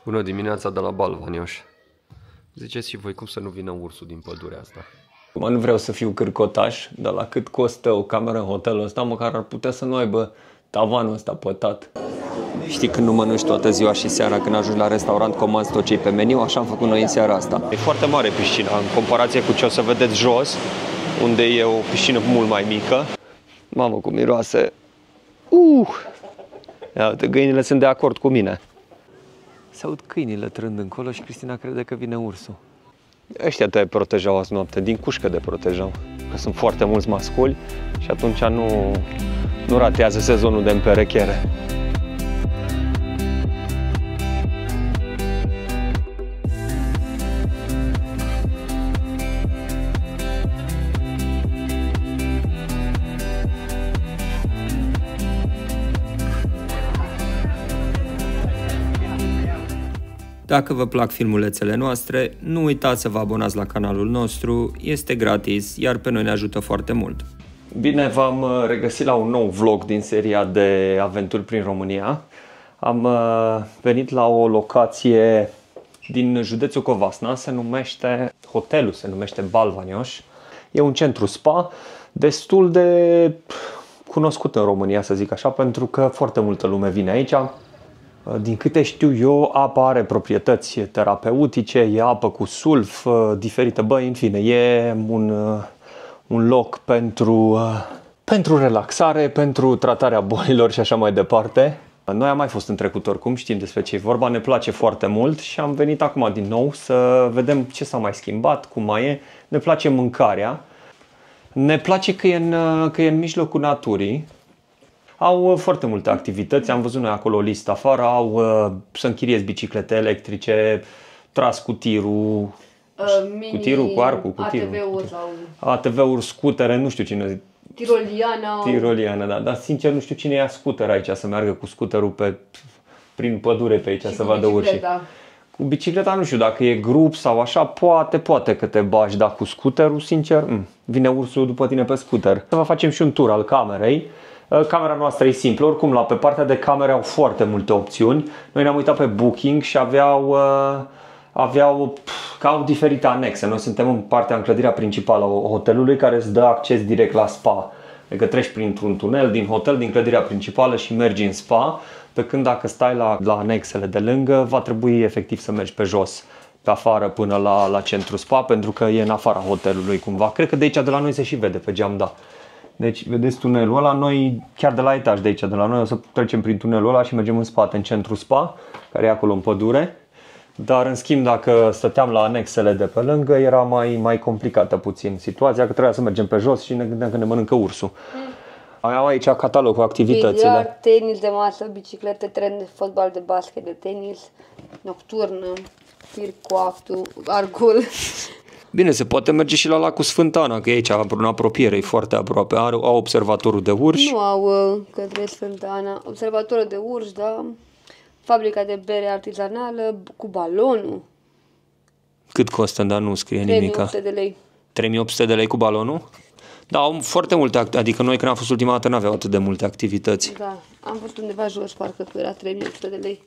Bună dimineața de la Balvanioș. Ziceți și voi cum să nu vină ursul din pădurea asta? Acum nu vreau să fiu cârcotaș, dar la cât costă o cameră în hotelul ăsta, măcar ar putea să nu aibă tavanul ăsta pătat. Știi, când nu mănânci toată ziua și seara, când ajungi la restaurant, comanzi tot ce-i pe meniu, așa am făcut noi în seara asta. E foarte mare piscina, în comparație cu ce o să vedeți jos, unde e o piscină mult mai mică. Mamă, cum miroase! Ia uite, găinile sunt de acord cu mine. Se aud câinile trând încolo și Cristina crede că vine ursul. Ăștia te protejau azi noapte, din cușcă te protejau. Că sunt foarte mulți masculi și atunci nu ratează sezonul de împerechere. Dacă vă plac filmulețele noastre, nu uitați să vă abonați la canalul nostru, este gratis, iar pe noi ne ajută foarte mult. Bine, v-am regăsit la un nou vlog din seria de aventuri prin România. Am venit la o locație din județul Covasna, hotelul se numește Balvanioș. E un centru spa destul de cunoscut în România, să zic așa, pentru că foarte multă lume vine aici. Din câte știu eu, apa are proprietăți terapeutice, e apă cu sulf, diferite băi, în fine, e un loc pentru relaxare, pentru tratarea bolilor și așa mai departe. Noi am mai fost în trecut oricum, știm despre ce e vorba, ne place foarte mult și am venit acum din nou să vedem ce s-a mai schimbat, cum mai e. Ne place mâncarea, ne place că e în mijlocul naturii. Au foarte multe activități, am văzut noi acolo o listă afară, să închiriezi biciclete electrice, tras cu tirul, cu arcul, cu tirul. ATV-uri sau... ATV-uri, scutere, nu știu cine... Tiroliana. Da, dar sincer nu știu cine ia scuter aici, să meargă cu scuterul prin pădure pe aici, și să vadă urșii. Cu bicicleta nu știu dacă e grup sau așa, poate că te bagi, dar cu scuterul, sincer, vine ursul după tine pe scuter. Să vă facem și un tur al camerei. Camera noastră e simplă, oricum pe partea de camere au foarte multe opțiuni. Noi ne-am uitat pe Booking și au diferite anexe. Noi suntem în partea, în clădirea principală a hotelului, care îți dă acces direct la spa. Adică treci printr-un tunel din hotel, din clădirea principală și mergi în spa. Pe când dacă stai la anexele de lângă, va trebui efectiv să mergi pe jos, pe afară până la centru spa, pentru că e în afara hotelului cumva. Cred că de aici de la noi se și vede pe geam, da. Deci, vedeți tunelul ăla, noi chiar de la etaj de aici, de la noi, o să trecem prin tunelul ăla și mergem în spate, în centru spa, care e acolo în pădure. Dar, în schimb, dacă stăteam la anexele de pe lângă, era mai complicată puțin situația, că trebuia să mergem pe jos și ne gândeam că ne mănâncă ursul. Au aici catalog cu activitățile. Biliard, tenis de masă, biciclete, tren de fotbal, de basket, de tenis, nocturnă, tir cu arcul. Bine, se poate merge și la lacul Sfântana, că e aici, în apropiere, e foarte aproape. Au observatorul de urși. Nu au către Sfântana. Observatorul de urși, da. Fabrica de bere artizanală cu balonul. Cât costă, dar nu scrie nimic. 3800 de lei. 3800 de lei cu balonul? Da, au foarte multe, adică noi când am fost ultima dată n-aveau atât de multe activități. Da, am văzut undeva jos, parcă că era 3800 de lei.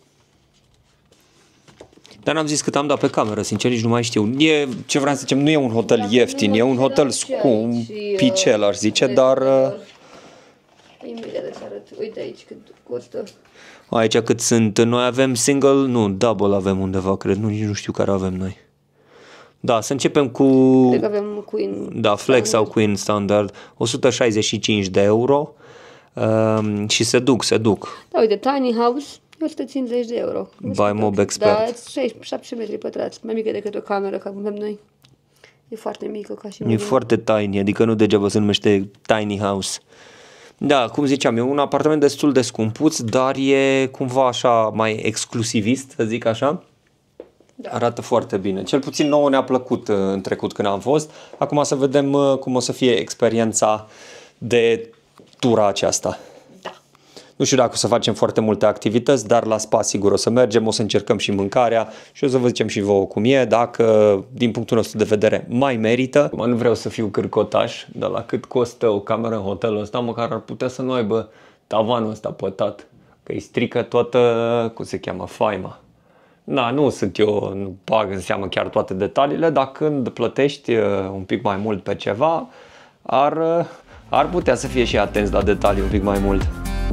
Dar n-am zis cât am dat pe cameră, sincer, nici nu mai știu. Ce vreau să zicem, nu e un hotel ieftin, e un hotel scump, picel, aș zice, dar... Imediat să arăt. Uite aici cât costă. Aici cât sunt, noi avem single, nu, double avem undeva, cred, nici nu știu care avem noi. Da, să începem cu... Cred că avem Queen. Da, Flex sau Queen Standard, 165 de euro și se duc. Da, uite, Tiny House, 150 de euro. By Mob Expert. Da, 17 metri pătrați, mai mică decât o cameră, ca avem noi. E foarte mică ca și E foarte tiny, adică nu degeaba se numește Tiny House. Da, cum ziceam, e un apartament destul de scumpuț, dar e cumva așa mai exclusivist, să zic așa. Da. Arată foarte bine. Cel puțin nouă ne-a plăcut în trecut când am fost. Acum să vedem cum o să fie experiența de tura aceasta. Nu știu dacă o să facem foarte multe activități, dar la spa sigur o să mergem, o să încercăm și mâncarea și o să vă zicem și vouă cum e, dacă din punctul nostru de vedere mai merită. Nu vreau să fiu cârcotaș, dar la cât costă o cameră în hotelul ăsta, măcar ar putea să nu aibă tavanul ăsta pătat, că îi strică toată, cum se cheamă, faima. Da, nu sunt eu, nu bag în seamă chiar toate detaliile, dar când plătești un pic mai mult pe ceva, ar putea să fie și atenți la detalii un pic mai mult.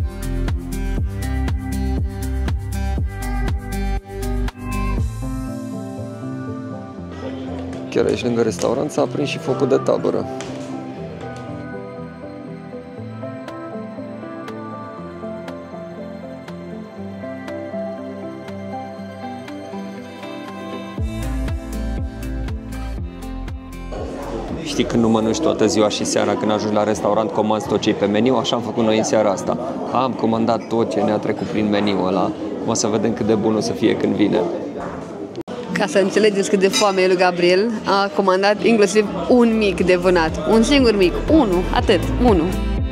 Chiar aici lângă restaurant s-a aprins și focul de tabără. Știi, când nu mănânci toată ziua și seara, când ajungi la restaurant, comanzi tot ce-i pe meniu, așa am făcut noi în seara asta. Am comandat tot ce ne-a trecut prin meniu ăla. O să vedem cât de bun o să fie când vine. Ca să înțelegeți cât de foame e lui Gabriel, a comandat inclusiv un mic de vânat. Un singur mic. Unu. Atât. Unu.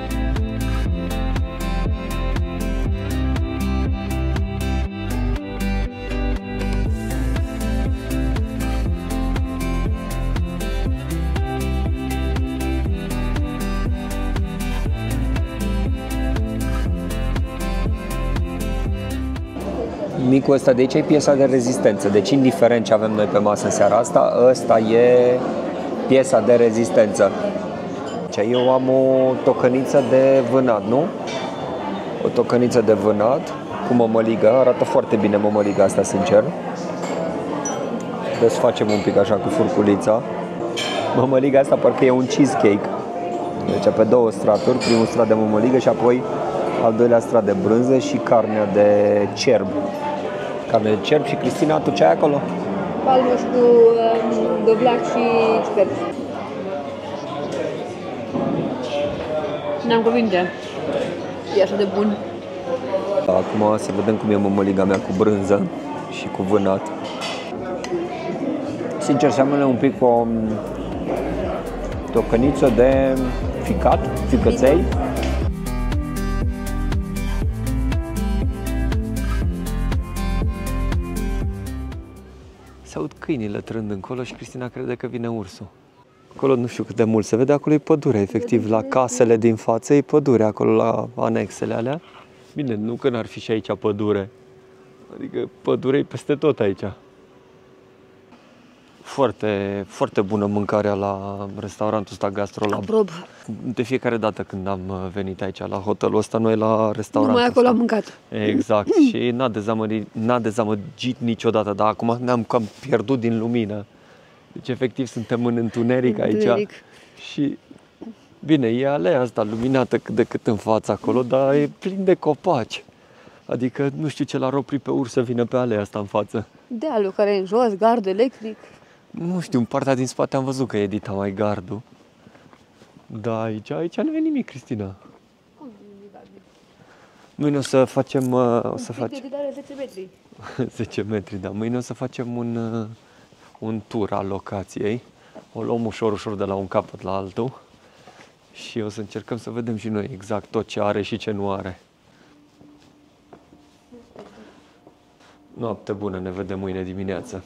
Micul ăsta de aici e piesa de rezistență, deci indiferent ce avem noi pe masă în seara asta, ăsta e piesa de rezistență. Eu am o tocăniță de vânat, nu? O tocăniță de vânat cu mămăligă, arată foarte bine mămăliga asta, sincer. Desfacem un pic așa cu furculița. Mămăliga asta parcă e un cheesecake. Deci pe două straturi, primul strat de mămăligă și apoi al doilea strat de brânză și carnea de cerb. Carne de cerb. Și Cristina, tu ce ai acolo? Palmoș cu dovleac și ciuperci. N-am cuvinte. E așa de bun. Acum să vedem cum e mămăliga mea cu brânză și cu vânat. Sincer, seamănă un pic cu o tocăniță de ficat, ficăței. Se aud câinile trând încolo și Cristina crede că vine ursul. Acolo nu știu cât de mult se vede, acolo e pădure, efectiv, la casele din față e pădure, acolo la anexele alea. Bine, nu că n-ar fi și aici pădure, adică pădure e peste tot aici. Foarte, foarte bună mâncarea la restaurantul ăsta GastroLab. Aprob. De fiecare dată când am venit aici la hotelul ăsta, noi la restaurant. Numai acolo am mâncat. Exact. Și n-a dezamăgit niciodată, dar acum ne-am cam pierdut din lumină. Deci efectiv suntem în întuneric aici. Și bine, e alea asta luminată cât de cât în față acolo, dar e plin de copaci. Adică nu știu ce l-ar opri pe urs să vină pe alea asta în față. Dealul care e în jos, gard electric. Nu știu, în partea din spate am văzut că edita mai gardul. Da, aici nu e nimic, Cristina. Mâine o să facem... o să facem 10 metri. 10 metri, da. Mâine o să facem un tur al locației. O luăm ușor de la un capăt la altul. Și o să încercăm să vedem și noi exact tot ce are și ce nu are. Noapte bună, ne vedem mâine dimineață.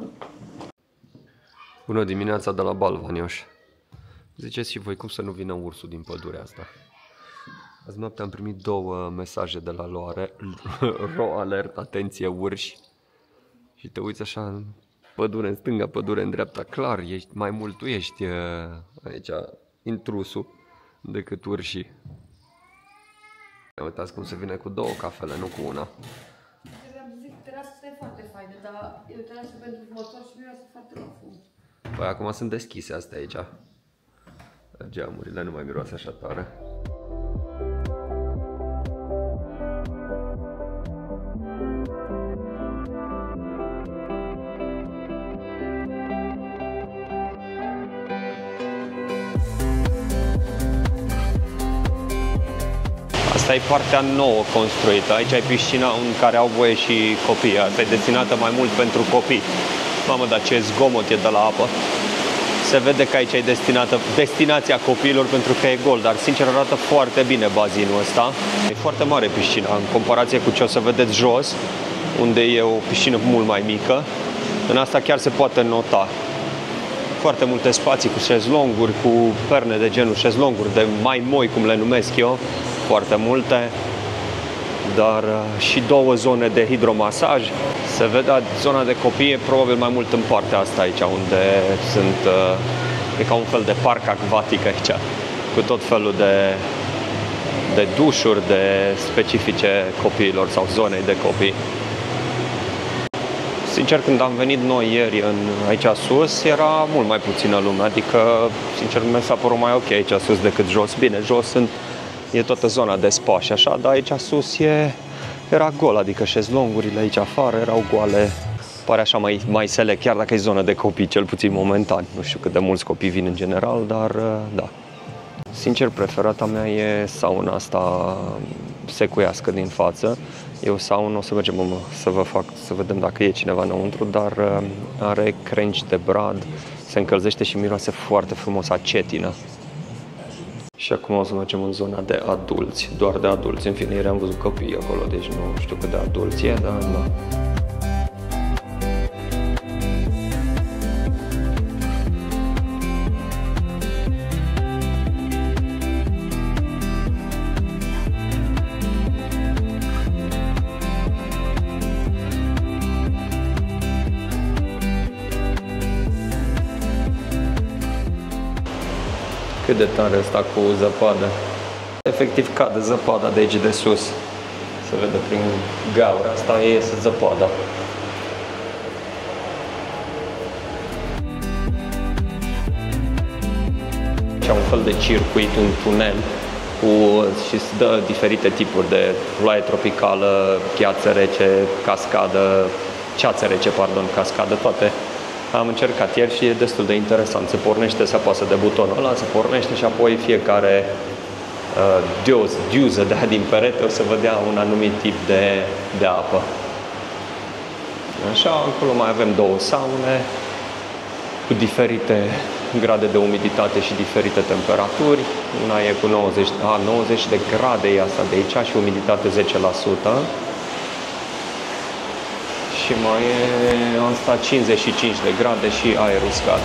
Bună dimineața de la Balvanioș. Ziceți și voi cum să nu vină ursul din pădurea asta. Azi noapte am primit 2 mesaje de la Ro Alert, atenție urși. Și te uiți așa în pădure în stânga, pădure în dreapta, clar, mai mult tu ești aici intrusul decât urșii. Uitați cum se vine cu 2 cafele, nu cu una. Terasa asta e foarte faină, dar e o terasă pentru motor și miroase foarte la fum. Păi acum sunt deschise astea aici. Geamurile nu mai miroase așa tare. Asta e partea nouă construită. Aici ai piscina în care au voie și copii. Asta e destinată mai mult pentru copii. Mamă, dar ce zgomot e de la apă. Se vede că aici e destinația copiilor pentru că e gol, dar sincer arată foarte bine bazinul ăsta. E foarte mare piscina în comparație cu ce o să vedeți jos, unde e o piscină mult mai mică. În asta chiar se poate nota. Foarte multe spații cu șezlonguri, cu perne de genul șezlonguri, de mai moi, cum le numesc eu. Foarte multe, dar și 2 zone de hidromasaj. Se vede zona de copii, e probabil mai mult în partea asta aici, unde sunt, e ca un fel de parc acvatic aici, cu tot felul de dușuri de specifice copiilor sau zonei de copii. Sincer, când am venit noi ieri aici sus, era mult mai puțină lume, adică, sincer, mi s-a părut mai ok aici sus decât jos. Bine, jos e toată zona de spa și așa, dar aici sus era gol, adică șezlongurile aici afară erau goale. Pare așa mai select, chiar dacă e zonă de copii, cel puțin momentan. Nu știu cât de mulți copii vin în general, dar da. Sincer, preferata mea e sauna asta secuiască din față. E o saună, o să mergem să vedem dacă e cineva înăuntru, dar are crengi de brad, se încălzește și miroase foarte frumos a cetină. Și acum o să mergem în zona de adulți, doar de adulți. În fine, ieri am văzut copii acolo, deci nu știu cât de adulți e, dar da. Cât de tare ăsta cu zăpadă. Efectiv cade zăpada de aici de sus. Se vede prin gaura asta, iese zăpada. Și un fel de circuit, un tunel și îți dă diferite tipuri de ploaie tropicală, gheață rece, cascadă, ceață rece, pardon, cascadă, toate. Am încercat ieri și e destul de interesant. Se pornește, se apasă de butonul ăla, se pornește și apoi fiecare diuză de din perete o să vă dea un anumit tip de apă. Așa, acolo mai avem două saune cu diferite grade de umiditate și diferite temperaturi. Una e cu 90 de grade, e asta de aici, și umiditate 10%. Și mai e asta 55 de grade și aer uscat.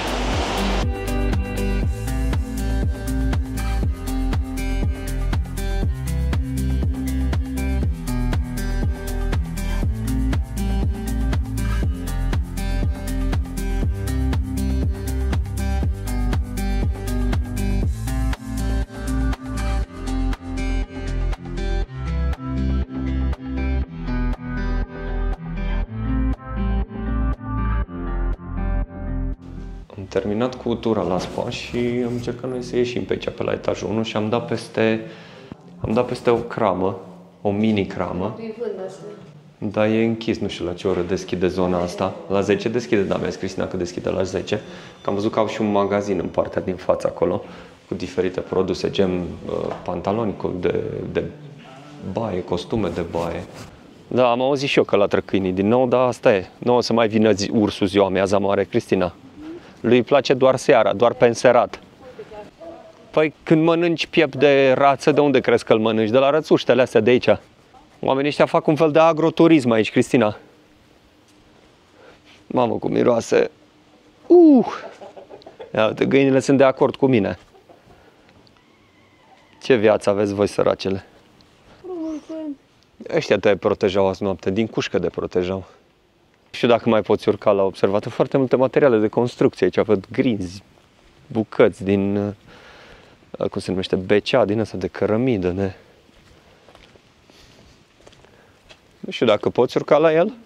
Am terminat cu tura la spa și am încercat noi să ieșim pe aici, pe la etajul 1 și am dat peste o cramă, o mini cramă. Dar e închis, nu știu la ce oră deschide zona asta. La 10 deschide, da, mi-a scris Cristina că deschide la 10. Că am văzut că au și un magazin în partea din față acolo, cu diferite produse, gen pantaloni de baie, costume de baie. Da, am auzit și eu că latră câinii din nou, dar asta e. Nu o să mai vină ursul ziua amiaza mare, Cristina. Lui îi place doar seara, doar pe înserat. Păi când mănânci piept de rață, de unde crezi că îl mănânci? De la rățuștele astea de aici. Oamenii ăștia fac un fel de agroturism aici, Cristina. Mamă, cum miroase. Ia uite, găinile sunt de acord cu mine. Ce viață aveți voi, săracele? Ăștia te protejau azi noapte, din cușcă de protejau. Nu știu dacă mai poți urca la observat. Foarte multe materiale de construcție aici. Văd grinzi, bucăți din, cum se numește, becea, din ăsta de cărămidă. Nu știu dacă poți urca la el.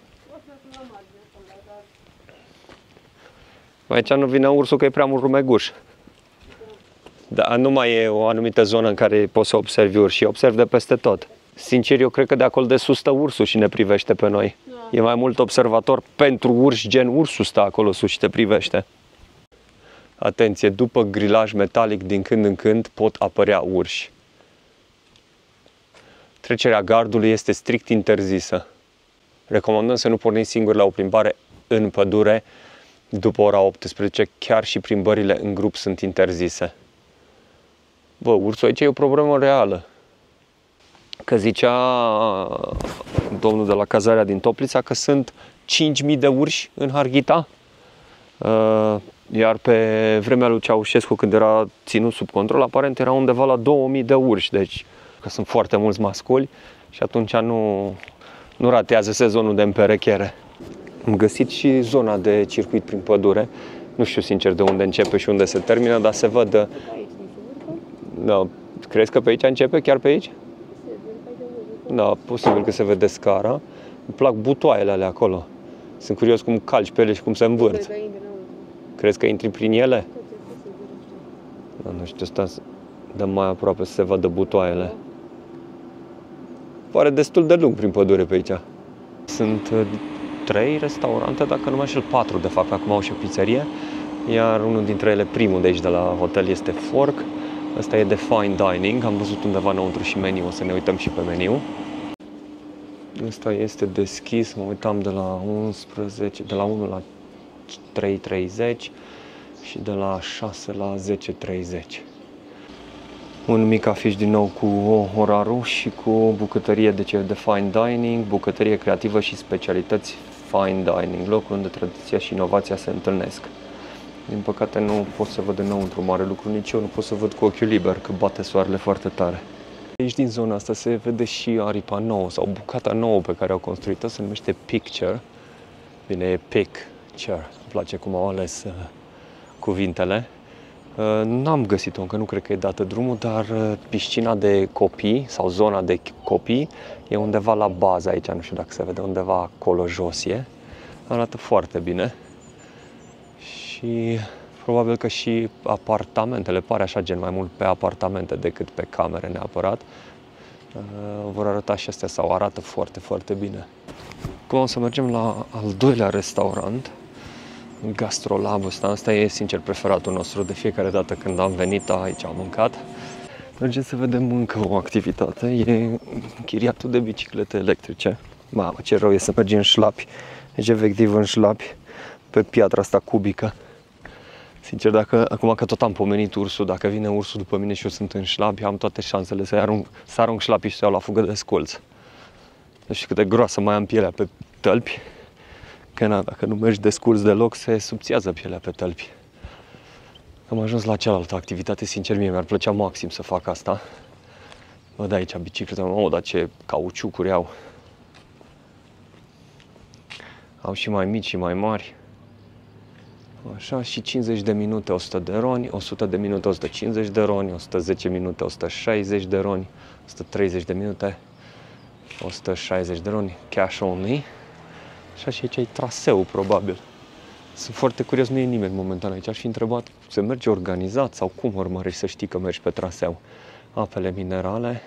Aici nu vine ursul că e prea mult rumeguș. Dar nu mai e o anumită zonă în care poți să observi urși. Observi de peste tot. Sincer, eu cred că de acolo de sus stă ursul și ne privește pe noi. E mai mult observator pentru urși, gen ursul stă acolo sus și te privește. Atenție, după grilaj metalic din când în când pot apărea urși. Trecerea gardului este strict interzisă. Recomandăm să nu porniți singuri la o plimbare în pădure după ora 18, chiar și plimbările în grup sunt interzise. Bă, ursul aici e o problemă reală. Că zicea domnul de la cazarea din Toplița că sunt 5.000 de urși în Harghita, iar pe vremea lui Ceaușescu, când era ținut sub control, aparent era undeva la 2.000 de urși, deci că sunt foarte mulți masculi și atunci nu ratează sezonul de împerechere. Am găsit și zona de circuit prin pădure. Nu știu sincer de unde începe și unde se termină, dar se văd... Da, crezi că pe aici începe? Chiar pe aici? Da, posibil că se vede scara. Îmi plac butoaiele alea acolo. Sunt curios cum calci pe ele și cum se învârt. Crezi că intri prin ele? Da, nu știu, stai să dăm mai aproape să se vadă butoaiele. Pare destul de lung prin pădure pe aici. Sunt 3 restaurante, dacă nu mai știu, 4 de fapt, acum au și o pizzerie. Iar unul dintre ele, primul de aici de la hotel, este Fork. Ăsta e de fine dining, am văzut undeva înăuntru și meniu, o să ne uităm și pe meniu. Ăsta este deschis, mă uitam de la 11, de la 1 la 3:30 și de la 6 la 10:30. Un mic afiș din nou cu orarul și cu bucătărie de fine dining, bucătărie creativă și specialități fine dining, locul unde tradiția și inovația se întâlnesc. Din păcate nu pot să văd înăuntru mare lucru, nici eu nu pot să văd cu ochiul liber, că bate soarele foarte tare. Aici din zona asta se vede și aripa nouă sau bucata nouă pe care au construit-o, se numește Picture. Bine, e Picture, îmi place cum au ales cuvintele. N-am găsit-o încă, nu cred că e dată drumul, dar piscina de copii sau zona de copii e undeva la bază aici, nu știu dacă se vede, undeva acolo jos e. Arată foarte bine. Și probabil că și apartamentele, pare așa gen mai mult pe apartamente decât pe camere neapărat, vor arăta și astea sau arată foarte, foarte bine. Acum o să mergem la al doilea restaurant, Gastrolabul ăsta. Asta e sincer preferatul nostru, de fiecare dată când am venit aici am mâncat. Mergem să vedem încă o activitate, e închiriatul de biciclete electrice. Mamă, ce rău e să mergi în șlapi, deci efectiv în șlapi pe piatra asta cubică. Sincer, acum că tot am pomenit ursul, dacă vine ursul după mine și eu sunt în șlapi, am toate șansele să arunc șlapii și să iau la fugă de scolț. Nu știu cât de groasă mai am pielea pe tălpi, că na, dacă nu mergi de sculț deloc, se subțiază pielea pe tălpi. Am ajuns la cealaltă activitate, sincer, mie mi-ar plăcea maxim să fac asta. Văd aici bicicleta, dar ce cauciucuri au. Au și mai mici și mai mari. Așa, și 50 de minute 100 de roni, 100 de minute 150 de roni, 110 minute 160 de roni, 130 de minute 160 de roni, cash only. Așa, și aici e traseu, probabil. Sunt foarte curios, nu e nimeni momentan aici. Aș fi întrebat, se merge organizat sau cum urmărești să știi că mergi pe traseu? Apele minerale.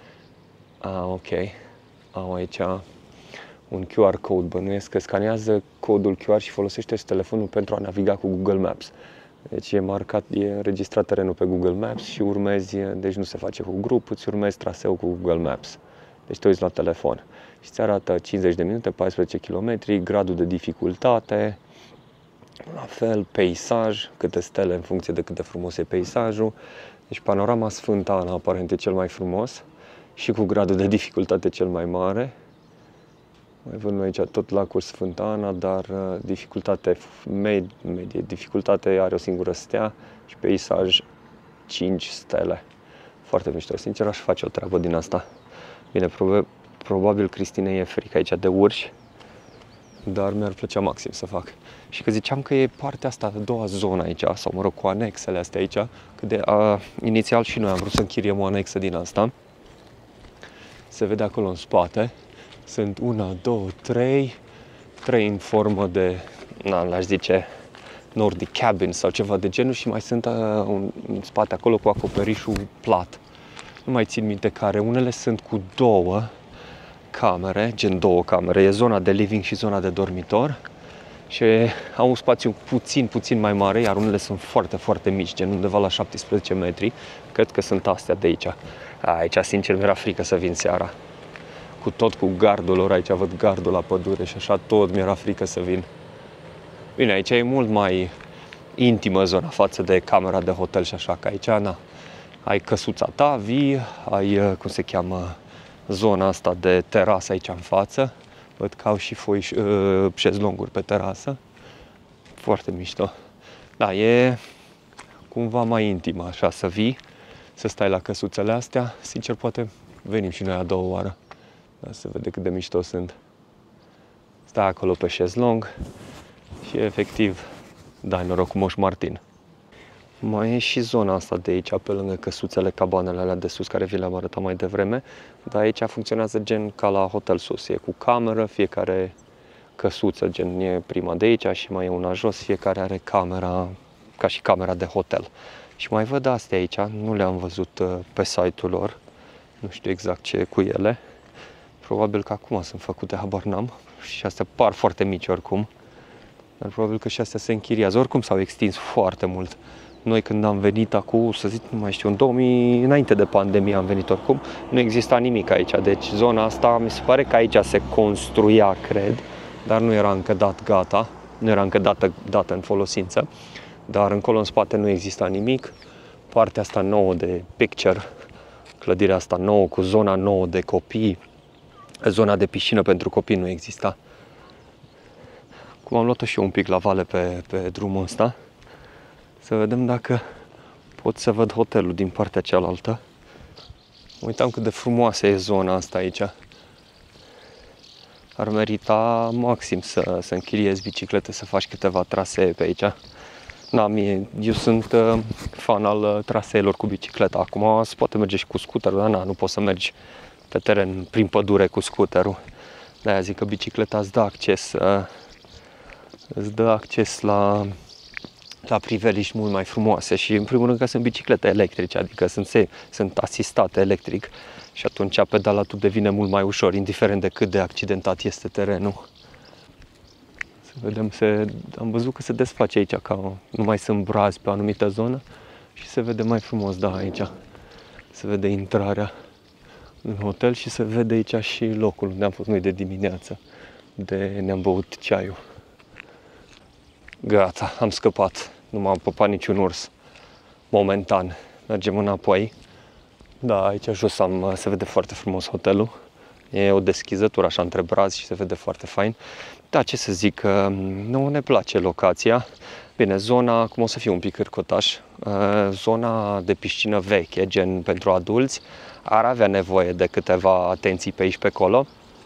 Ok. Au aici un QR code, bănuiesc că scanează codul QR și folosește telefonul pentru a naviga cu Google Maps. Deci e marcat, e înregistrat terenul pe Google Maps și urmezi, deci nu se face cu grup, îți urmezi traseul cu Google Maps. Deci te uiți la telefon și îți arată 50 de minute, 14 km, gradul de dificultate, la fel, peisaj, câte stele în funcție de cât de frumos e peisajul. Deci panorama Sfânta Ana aparent e cel mai frumos și cu gradul de dificultate cel mai mare. Mai văd aici tot lacul Sfânta Ana, dar dificultate medie, dificultate are o singură stea și peisaj 5 stele. Foarte mișto, sincer aș face o treabă din asta. Bine, probabil Cristinei e frică aici de urși, dar mi-ar plăcea maxim să fac. Și că ziceam că e partea asta, a doua zonă aici, sau mă rog, cu anexele astea aici, că inițial și noi am vrut să închiriem o anexă din asta. Se vede acolo în spate. Sunt 1, 2, 3 în formă de, l-aș zice, Nordic cabin sau ceva de genul și mai sunt în spate acolo cu acoperișul plat. Nu mai țin minte care, unele sunt cu 2 camere, gen 2 camere, e zona de living și zona de dormitor și au un spațiu puțin mai mare, iar unele sunt foarte, foarte mici, gen undeva la 17 metri, cred că sunt astea de aici. Aici, sincer, mi-era frică să vin seara. Cu gardul lor, aici văd gardul la pădure și așa, tot mi-era frică să vin. Bine, aici e mult mai intimă zona față de camera de hotel și așa, că aici, na, ai căsuța ta, vii, ai, cum se cheamă, zona asta de terasă aici în față. Văd că au și șezlonguri pe terasă. Foarte mișto. Da, e cumva mai intimă, așa, să vii, să stai la căsuțele astea. Sincer, poate venim și noi a doua oară. Da, se vede cât de mișto sunt. stai acolo pe șezlong și efectiv dai noroc cu Moș Martin. Mai e și zona asta de aici, pe lângă căsuțele, cabanele alea de sus, care vi le-am arătat mai devreme, dar aici funcționează gen ca la hotel sus, e cu cameră, fiecare căsuță, gen e prima de aici și mai e una jos, fiecare are camera, ca și camera de hotel. Și mai văd astea aici, nu le-am văzut pe site-ul lor, nu știu exact ce e cu ele, probabil că acum sunt făcute, habar n-am, și astea par foarte mici oricum, dar probabil că și astea se închiriază, oricum s-au extins foarte mult. Noi când am venit acum, să zic, nu mai știu, în 2000, înainte de pandemie am venit oricum, nu exista nimic aici, deci zona asta, mi se pare că aici se construia, cred, dar nu era încă dat gata, nu era încă dată în folosință, dar încolo în spate nu exista nimic. Partea asta nouă de picture, clădirea asta nouă cu zona nouă de copii, zona de piscină pentru copii nu exista. Cum am luat-o și eu un pic la vale pe drumul ăsta, să vedem dacă pot să văd hotelul din partea cealaltă. Uitam cât de frumoasă e zona asta aici. Ar merita maxim să închiriezi biciclete, să faci câteva trasee pe aici. Eu sunt fan al traseelor cu bicicleta. Acum se poate merge și cu scooterul, dar nu poți să mergi pe teren prin pădure cu scooterul. De-aia zic că bicicleta îți dă acces la priveliști mult mai frumoase și în primul rând că sunt biciclete electrice, adică sunt asistate electric și atunci pedalatul devine mult mai ușor, indiferent de cât de accidentat este terenul. Să vedem, am văzut că se desface aici, că nu mai sunt brazi pe o anumită zonă și se vede mai frumos, da, aici se vede intrarea în hotel și se vede aici și locul unde am fost noi de dimineață, ne-am băut ceaiul. Gata, am scăpat. Nu m-am pupat niciun urs. Momentan. Mergem înapoi. Da, aici jos se vede foarte frumos hotelul. E o deschizătură așa între brazi și se vede foarte fain. Da, ce să zic, nouă ne place locația. Bine, zona, acum o să fie un pic cârcotaș, zona de piscină veche, gen pentru adulți, ar avea nevoie de câteva atenții pe aici pe acolo.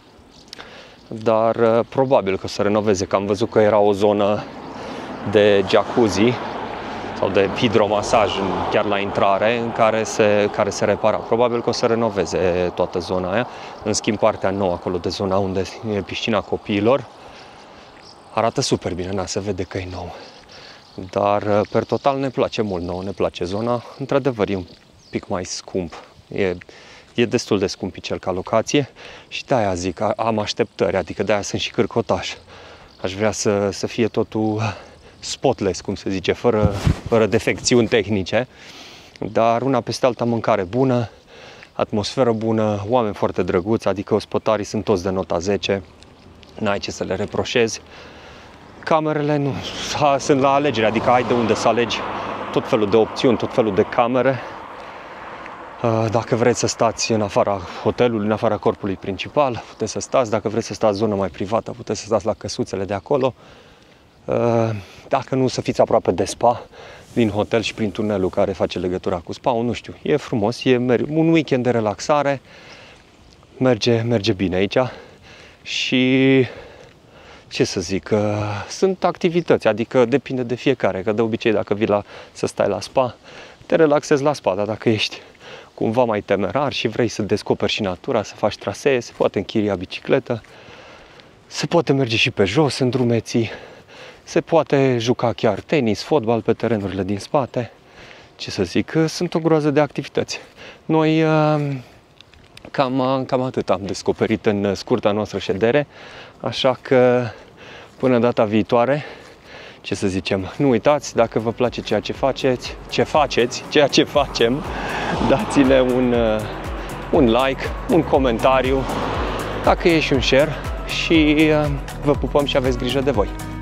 Dar probabil că o să renoveze, că am văzut că era o zonă de jacuzzi sau de hidromasaj chiar la intrare în care se repara. Probabil că o să renoveze toată zona aia. În schimb, partea nouă acolo de zona unde e piscina copiilor arată super bine, se vede că e nou. Dar per total ne place mult nouă, ne place zona. Într-adevăr e un pic mai scump. E destul de scumpicel ca locație și de-aia zic, am așteptări, adică de-aia sunt și cârcotaș. Aș vrea să fie totul spotless, cum se zice, fără defecțiuni tehnice, dar una peste alta mâncare bună, atmosferă bună, oameni foarte drăguți, adică ospătarii sunt toți de nota 10, n-ai ce să le reproșezi. Camerele nu sunt la alegere, adică ai de unde să alegi tot felul de opțiuni, tot felul de camere. Dacă vreți să stați în afara hotelului, în afara corpului principal, puteți să stați. Dacă vreți să stați zonă mai privată, puteți să stați la căsuțele de acolo. Dacă nu, să fiți aproape de spa din hotel și prin tunelul care face legătura cu spa-ul, nu știu, e frumos, e un weekend de relaxare, merge bine aici și ce să zic, sunt activități, adică depinde de fiecare, că de obicei dacă vii să stai la spa, te relaxezi la spa, dar dacă ești cumva mai temerar și vrei să descoperi și natura, să faci trasee, se poate închiria bicicletă, se poate merge și pe jos în drumeții, se poate juca chiar tenis, fotbal pe terenurile din spate. Ce să zic, sunt o groază de activități. Noi cam atât am descoperit în scurta noastră ședere, așa că până data viitoare, ce să zicem, nu uitați, dacă vă place ceea ce facem, dați-ne un like, un comentariu, dacă e și un share și vă pupăm și aveți grijă de voi.